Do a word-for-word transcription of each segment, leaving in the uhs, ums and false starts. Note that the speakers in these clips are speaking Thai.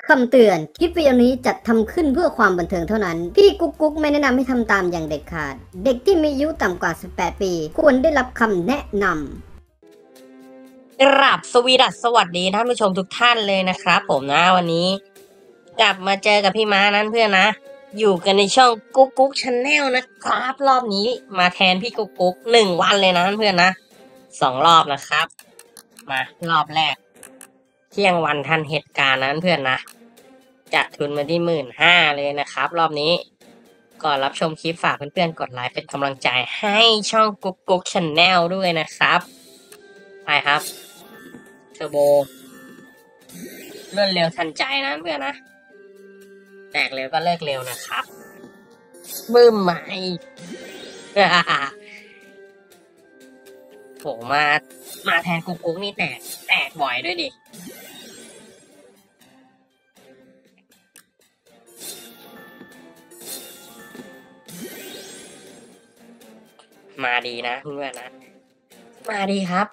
คำเตือนคลิปวิดีโอนี้จัดทำขึ้นเพื่อความบันเทิงเท่านั้นพี่กุ๊กกุ๊กไม่แนะนำให้ทำตามอย่างเด็ดขาดเด็กที่มีอายุต่ำกว่าสิบแปดปีควรได้รับคำแนะนำกราบสวีดัสสวัสดีท่านผู้ชมทุกท่านเลยนะครับผมนะวันนี้กลับมาเจอกับพี่ม้านั้นเพื่อนนะอยู่กันในช่องกุ๊กกุ๊กชาแนลนะครับรอบนี้มาแทนพี่กุ๊กกุ๊กหนึ่งวันเลยนะเพื่อนนะสองรอบนะครับมารอบแรกเที่ยงวันทันเหตุการณ์นั้นเพื่อนนะจัดทุนมาที่หมื่นห้าเลยนะครับรอบนี้ก่อนรับชมคลิปฝากเพื่อนๆกดไลค์เป็นกำลังใจให้ช่องกุ๊กกุ๊กชาแนลด้วยนะครับไปครับเทอร์โบรวดเร็วทันใจนะเพื่อนนะแตกเร็วก็เลิกเร็วนะครับบึ้มใหม่โหมามาแทนกุ๊กกุ๊กนี่แตกแตกบ่อยด้วยดิมาดีนะเพื่อนนะมาดีครับ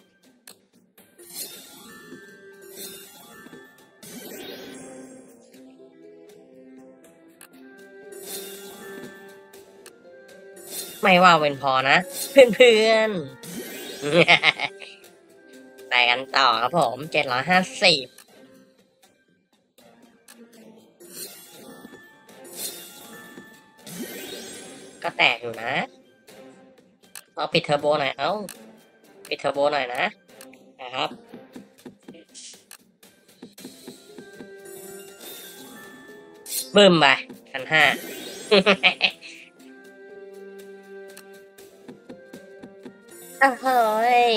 ไม่ว่าเป็นพอนะเพื่อนๆไปกันต่อครับผมเจ็ดร้อยห้าสิบก็แตกอยู่นะเอาปิดเทอร์โบหน่อยเอ้าปิดเทอร์โบหน่อยนะนะครับบึ้มไปพันห้าเฮ้ย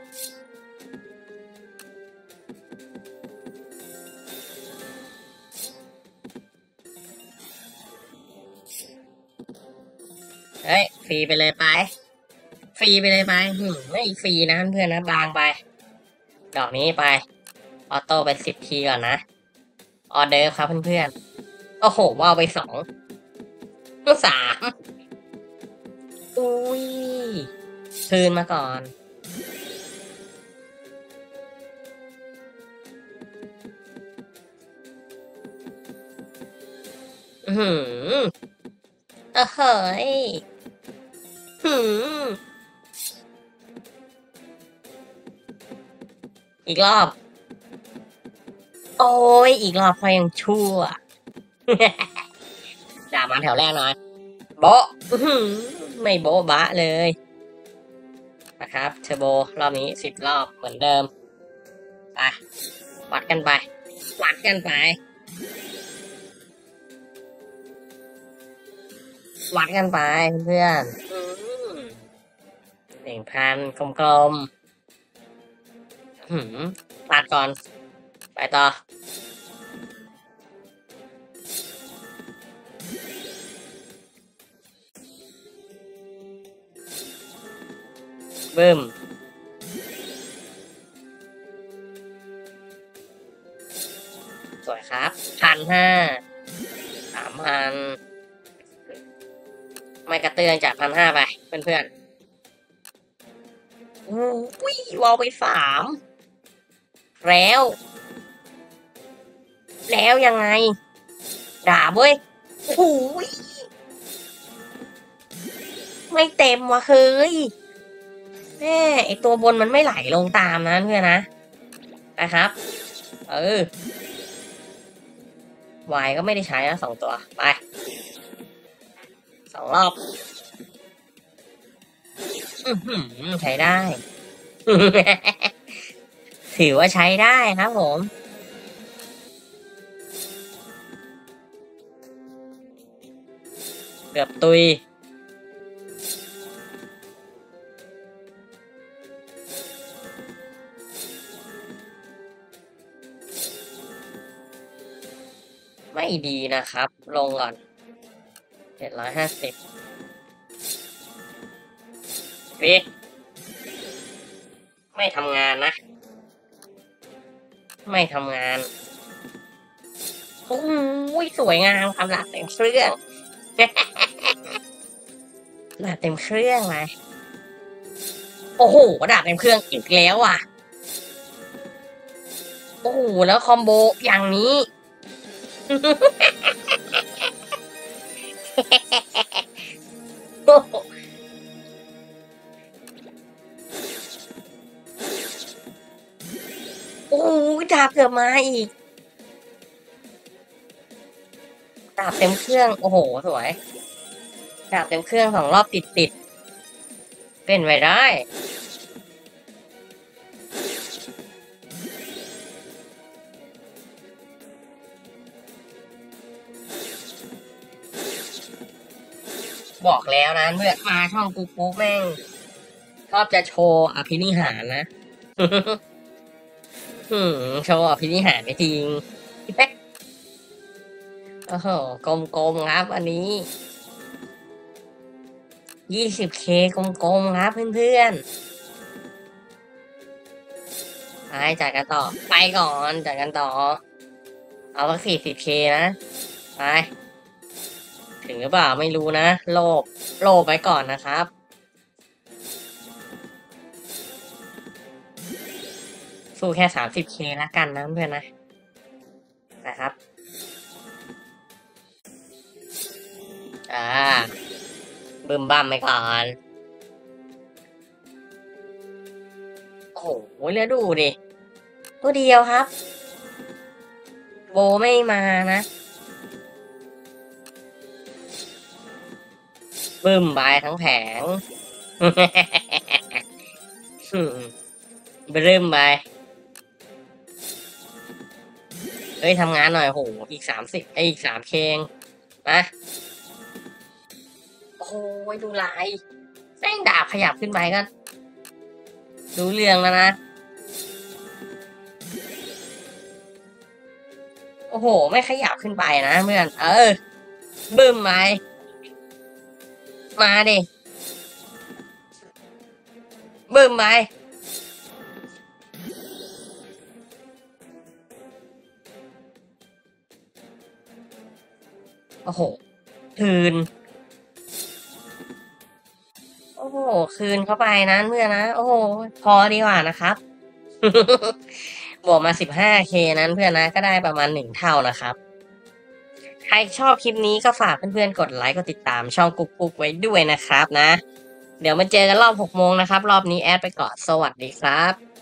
เฮ้ยฟรีไปเลยไปฟรีไปเลยไปหืมไม่ฟรีนะเพื่อนนะบางไปดอกนี้ไปออโต้ไปสิบทีก่อนนะออเดอร์ครับเพื่อนๆโอ้โหว่าวไปสองสามอุ้ยคืนมาก่อนอือหือเออเฮ้ยหืมอีกรอบโอ้ยอีกรอบพอยังชั่วด่ามาแถวแรกหน่อยโบ๊ะไม่โบ๊ะบะเลยนะครับเทอร์โบรอบนี้สิบรอบเหมือนเดิมไปวัดกันไปวัดกันไปวัดกันไปเพื่อนหนึ่งพันกลมๆหืมตัดก่อนไปต่อบึ้มสวยครับพันห้าสามพันไม่กระเตือนจากพันห้าไปเพื่อนๆอุ้ยวอลไปสามแล้วแล้วยังไงด่าเว้ยโอ้ยไม่เต็มว่ะเฮ้ยแม่ไอตัวบนมันไม่ไหลลงตามนะเพื่อนนะนะครับเออวายก็ไม่ได้ใช้นะสองตัวไปสองรอบใช้ได้ ถือว่าใช้ได้ครับผมเกือบตุยไม่ดีนะครับลงก่อนเจ็ดร้อยห้าสิบปีไม่ทำงานนะไม่ทำงานโอ้ยสวยงามครับหลาเต็มเครื่องหลาเต็มเครื่องเลยโอ้โหดาบเต็มเครื่องอีกแล้วอ่ะ โอ้โหแล้วคอมโบอย่างนี้โอ้โหโอ้โหดาบเกือบมาอีกดาบเต็มเครื่องโอ้โหสวยดาบเต็มเครื่องสองรอบติดติดเป็นไปได้บอกแล้วนะเมื่อมาช่องกูกูแม่งชอบจะโชว์อภินิหารนะ อืมโชว์อภินิหารจริงโอ้โหกลมๆครับอันนี้ยี่สิบเคกลมๆครับเพื่อนๆไปจัดกันต่อไปก่อนจัดกันต่อเอาสักสี่สิบเคนะไปถึงหรือเปล่าไม่รู้นะโลบโลบไว้ก่อนนะครับสู้แค่สามสิบเคแล้วกันนะเพื่อนนะนะครับอ่าบึมบัมไปก่อนโอ้โหแล้วดูดิตัวเดียวครับโบไม่มานะบึมบายทั้งแผง บึมบายเฮ้ยทำงานหน่อยโหอีกสามสิบไออีกสามเคงมาโอ้ยดูลายแม่งดาบขยับขึ้นไปก็รู้เรื่องแล้วนะโอ้โหไม่ขยับขึ้นไปนะเพื่อนเออบึ้มไปมาดิบึ้มไปโอ้โหคืนโอ้โหคืนเข้าไปนะเพื่อนนะโอ้โหพอดีกว่านะครับ บวกมา สิบห้าเค นั้นเพื่อนนะก็ได้ประมาณหนึ่งเท่านะครับ ใครชอบคลิปนี้ก็ฝากเพื่อนๆกดไลค์กดติดตามช่องกุ๊กกุ๊กไว้ด้วยนะครับนะ เดี๋ยวมาเจอกันรอบหกโมงนะครับ รอบนี้แอดไปก่อนสวัสดีครับ